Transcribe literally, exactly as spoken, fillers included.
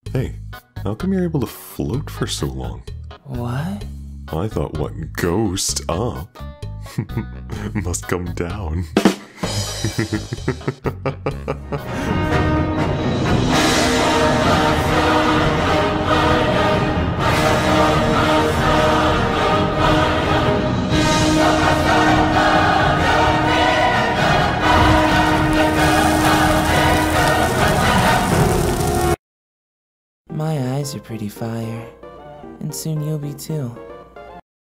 Hey, how come you're able to float for so long? What? I thought what ghost up must come down. My eyes are pretty fire, and soon you'll be too.